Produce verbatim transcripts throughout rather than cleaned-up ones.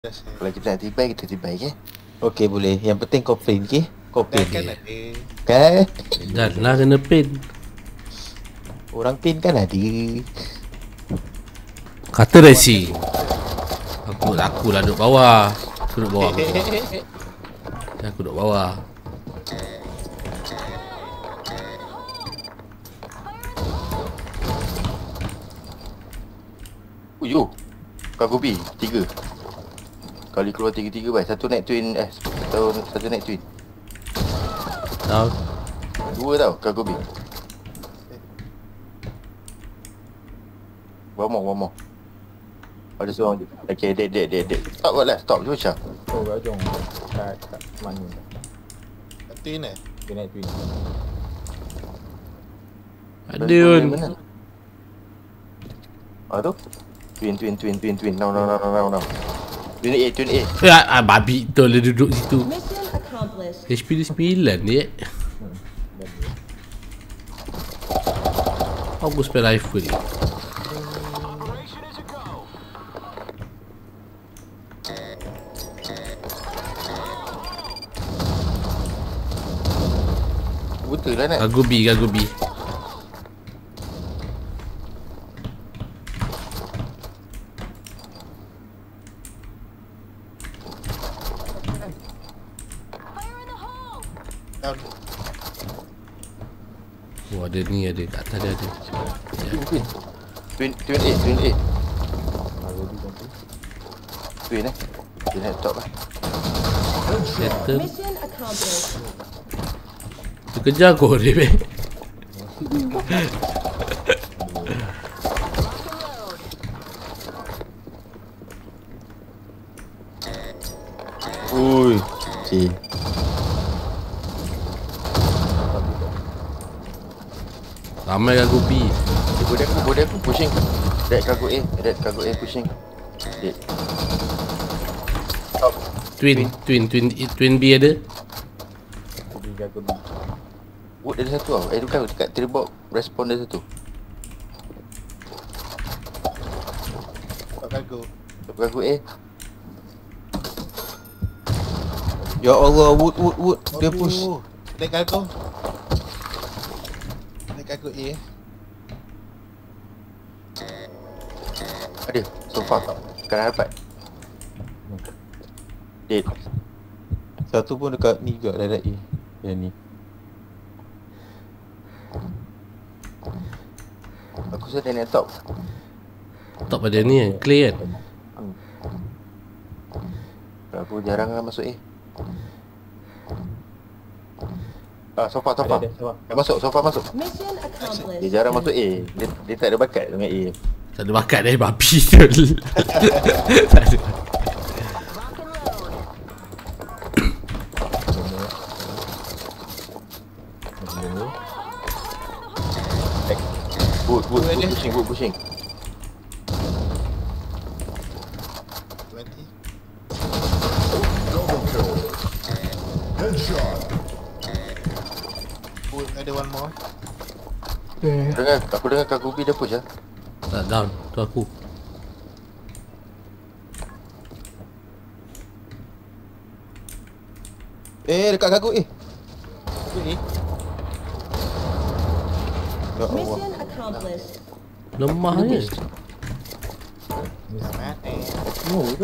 Kalau kita nak tibai, kita tibai, okay? Okey, boleh. Yang penting kau print, okey? Kau print. Kan ada. Kan? Janganlah kena pin. Orang print kan ada. Kata Resi. Aku aku lah duduk bawah. Aku duduk bawah. Aku duduk bawah. Aku duduk bawah. Uyo. Kagobi, tiga. Kali keluar tiga-tiga baik. Satu naik twin eh satu satu naik twin. Tahu. Dua tau Kagobi. One more, one more. Ada seorang je. Okay, dead, dead, dead, dead. Stop kot lah, stop. Jom Syah. Oh, kat hujung. Kat, kat mana? Twin eh? Dia naik twin. Ada Yun. Mana? Ah tu? Twin, twin, twin, twin, twin. Now, now, now, now, now. Twin A, twin A. Ya, ah, babi tu dia duduk situ. Mission accomplished. H P dia sembilan dia. Aku spare rifle. Betul lah nak. Gagubi, gagubi. Down. Oh, ada ni ada. Kat atas dia ada. Ya. Twin, twin. Twin, twin A, twin A. Twin eh. Twin at top lah. Settle. Mission accomplished. Tu kejar kau dia, be. Ui. Okey. Ramai gagubi. Body aku, body aku pushing. Red cargo A, red cargo A pushing. Dead. Stop. Twin, twin, twin, twin B ada. Dia jaga B. Wood ada satu tau. Eh tu kan dekat tribok respon dia satu. Tak cargo. Cargo A. Ya Allah, wood, wood, wood. Dia push. Naik cargo. Naik cargo A. Ada. So far tau. Kena dapat. Dead. Satu pun dekat ni juga, darat A. Yang ni. Aku rasa dia naik top. Top ada ni kan. Clear kan. Aku jarang lah masuk A. Ah, sofa, sofa. Ada, ada, sofa. Masuk, sofa masuk. Mission Dia accomplished. jarang masuk A. Dia, dia tak ada bakat dengan A. Tak ada bakat dia babi tu. Tak ada. Wood, wood, wood pushing, wood pushing. twenty. Oh, ada one more. Aku dengar, aku dengar Kagobi dia push lah. Tak down. Tu aku. Eh, dekat kagu eh. Ni. Ya Allah. Mission accomplished. Lemah ni. Selamat eh. Oh, tu.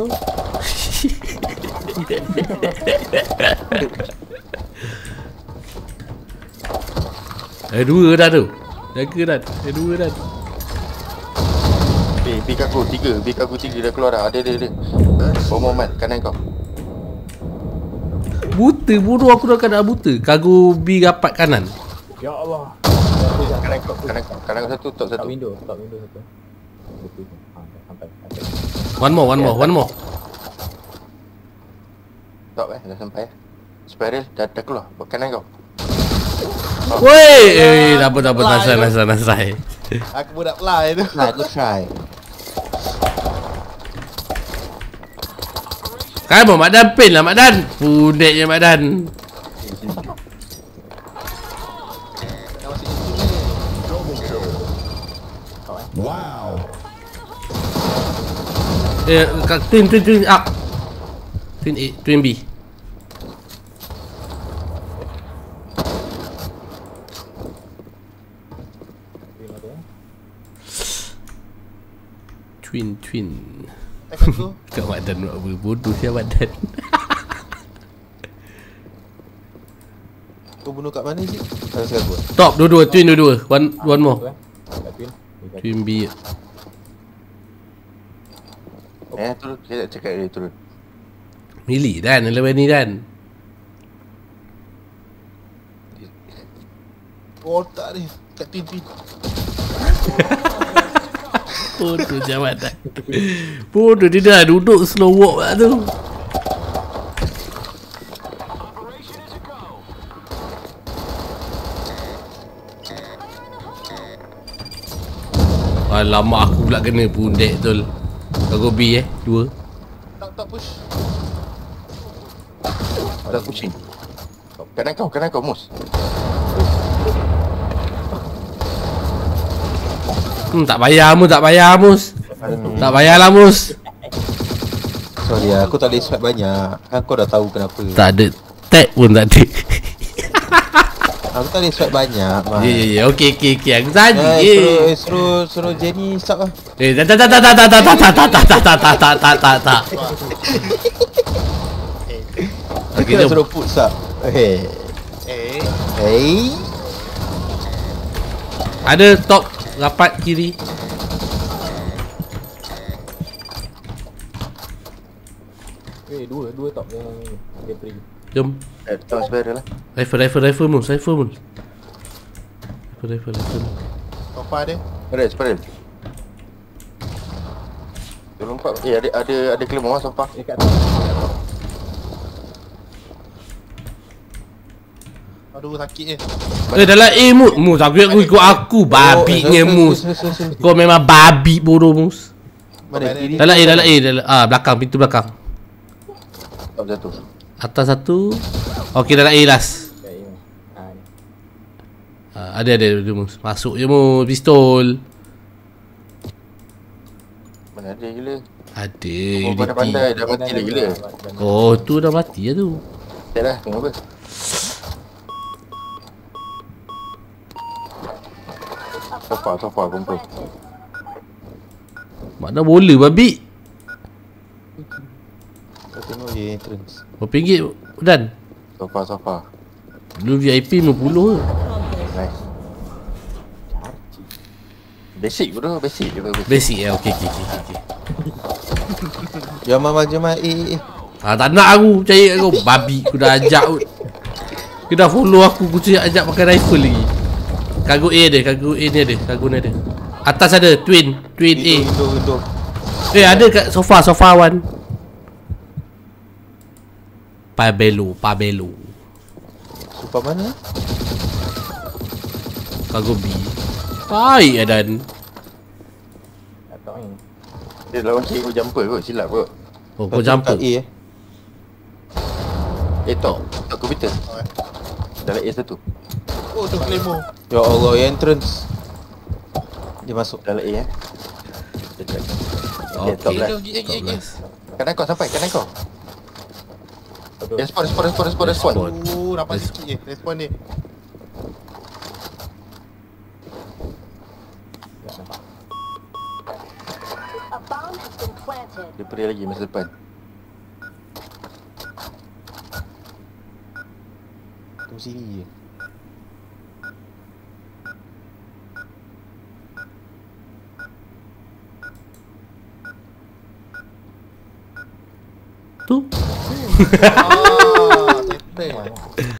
Ada dua dah tu. Jaga dah. Ada dua dah. B, B kagu tiga, B kagu tiga dah keluar dah. Ada, ada, ada. Oh, Muhammad, kanan kau. Buta bodoh aku dah kena buta. Kagu B rapat kanan. Ya Allah. Kanan kau, kanan kau. Kanan kau satu, top Stop satu. window, stop window satu. Ha, sampai, sampai. One more, one more, one more. Top eh, dah sampai eh. Spiral, dah, dah keluar. Kanan kau. Woi, eh, dah apa dah apa nasai nasai nasai. Aku budak fly tu. Nah, aku try. Kan Mak Dan pin lah Mak Dan. Pudeknya Mak Dan. Wow. Eh, kat twin twin twin up. Twin A, Twin B. Twin, twin. Tekan tu. Kat badan buat apa? Bodoh siapa badan. Kau bunuh kat mana sih? Ada sekarang buat. Top dua-dua, twin dua-dua. One one more. Twin B. Eh, turun. Saya nak cakap dia turun. Milih Dan, level ni Dan. Oh tak ni. Kat twin twin. Bodoh siapa badan. Bodoh dia dah duduk slow walk lah tu. Alamak aku pula kena pundek betul. Kau B eh, dua. Tak tak push. Ada pushing. Kanan kau, kanan kau, Mus. Hmm, tak payah Mus, tak payah Mus. Tak payahlah Mus. Sorry lah, aku tak boleh swipe banyak. Kan kau dah tahu kenapa. Tak ada tag pun tak ada. Aku tak boleh swipe banyak, Mas. Ya ya ya, okey okey okey. Aku saja. Eh, Eh, suruh, eh, suruh, suruh Jenny sub lah. eh, tak tak tak tak tak tak tak tak tak tak tak tak tak tak tak tak. Kita Okey, nak jom. suruh put sub. Hei. Eh. Hei. Ada top rapat kiri. Eh, dua, dua top yang dia pergi. Jom. Eh, tolong sebelah lah. Rifle rifle rifle Mus, rifle Mus. Rifle rifle rifle. Sofa dia. Spread, spread. Tolong empat. Eh, ada ada ada claymore sofa. Eh, kat top. Aduh sakit eh. Eh dalam A Mus. Mus aku aku ikut aku babinya Mus. Kau memang babi bodoh Mus. Mana kiri? Dalam A dalam A dalam ah belakang pintu belakang. Top satu. Atas satu. Okey dalam A last. Kat A. Ah, ni. Ah, ada ada ada Mus. Masuk je Mus pistol. Mana ada gila. Ada Oh, pandai-pandai dah mati dah gila. Oh tu dah mati lah tu. Tak dah, tengok apa. Sofa, sofa, kumpul. Mana boleh babi. Kau tengok je entrance. Berapa ringgit Dan? Sofa, sofa. Dulu V I P lima puluh ke? Accomplished. Nice. Basic bro, basic je bro. Basic ya, okey okey okey okey. Jom mama, jom mama. Eh, eh. Ah tak nak aku percaya kat kau babi aku dah ajak kot. Kau dah follow aku aku cakap ajak pakai rifle lagi. Cargo A ada, cargo A ni ada, cargo ni ada. Atas ada twin, twin A. Window, window. Eh ada kat sofa, sofa one. Pabelo, Pabelo. Super mana? Cargo B. Baik ya Dan. Kat top ni. Dia lawan kiri jumper kot, silap kot. Oh kau jumper. Kat A eh. Eh top, top komputer. Oh, eh. Dalam A satu. Oh tu claymore. Ya Allah, entrance. Dia masuk. Dalam A eh. Dekat. Okey. Okay, top Eh, left. jom, eh, eh, eh. Kanan kau sampai, kanan kau. Aduh. Respon, respon, respon, respon, respon. Respon. Oh dapat Yes. sikit je respon dia. Tak nampak. A bomb has been planted. Dia pergi lagi masa depan. Tunggu sini je. Tu. Ah, settle.